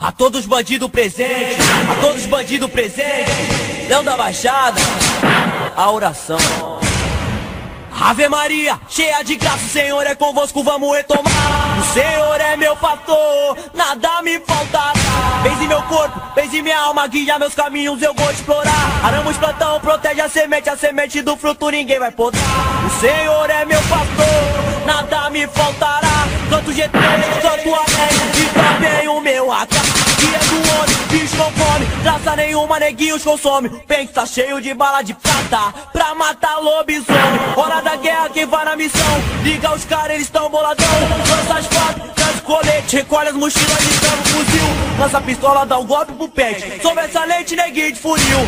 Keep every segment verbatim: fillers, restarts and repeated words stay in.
A todos os bandidos presentes, a todos os bandidos presentes, Leão da Baixada, a oração. Ave Maria, cheia de graça, o Senhor é convosco, vamos retomar. O Senhor é meu pastor, nada me faltará. Vens em meu corpo, vens em minha alma, guia meus caminhos, eu vou explorar. Aramos plantão, protege a semente, a semente do fruto ninguém vai podar. O Senhor é meu pastor, nada me faltará. Canto G três, canto alegre, e também o meu A K. Guia do homem, bicho não come, traça nenhuma, neguinhos consome. O pente tá cheio de bala de prata, pra matar lobisomem. Hora da guerra, quem vai na missão, liga os caras, eles tão boladão. Lança as fatos, traz o colete, recolhe as mochilas e trava o fuzil. Lança a pistola, dá um golpe pro pente, sobressalente, neguinho de funil.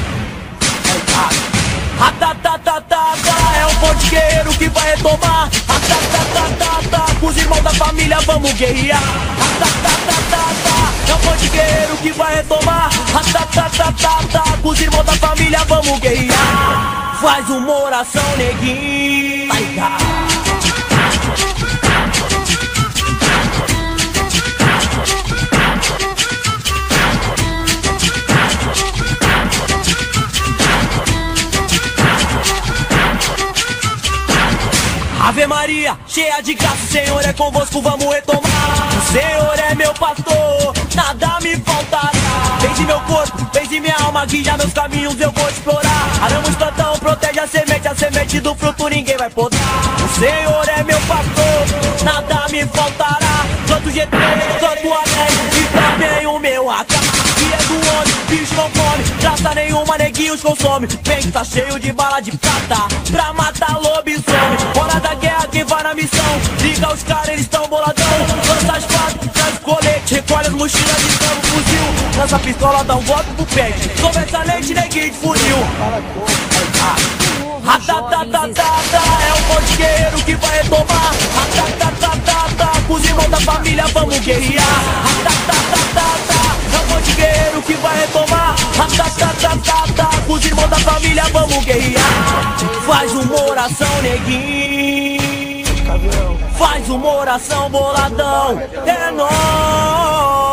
Ratatatatata, é um forte guerreiro que vai retomar. Ratatatatata, com os irmãos da família vamos guerrear. Ratatatatata, é um forte guerreiro que vai retomar. Ratatatatata, com os irmãos da família vamos guerrear. Faz uma oração, neguinho. Ave Maria, cheia de graça, o Senhor é convosco, vamos retomar. O Senhor é meu pastor, nada me faltará. Vens em meu corpo, vens em minha alma, guia meus caminhos, eu vou explorar. Aramos plantão, protege a semente, a semente do fruto ninguém vai podar. O Senhor é meu pastor, nada me faltará. Canto G três, canto alegre, e também o meu A K. Guia do homem, bicho não come, traça nenhuma, neguinhos consome. Pente tá cheio de bala de prata, pra matar lobisomem. Hora da guerra, quem vai na missão, liga os caras, eles tão boladão. Lança as fatos, traz o colete, recolhe as mochilas e trava o fuzil. Lança a pistola, dá um golpe pro pente, sobressalente, neguinho de funil. Ratatatatata, é um forte guerreiro que vai retomar. Ratatatatata, com os irmãos da família vamos guerrear. Ratatatatata, é um forte guerreiro que vai retomar. Ratatatatata, com os irmãos da família vamos guerrear. Faz uma oração, neguinho. Faz uma oração, boladão. É nóis.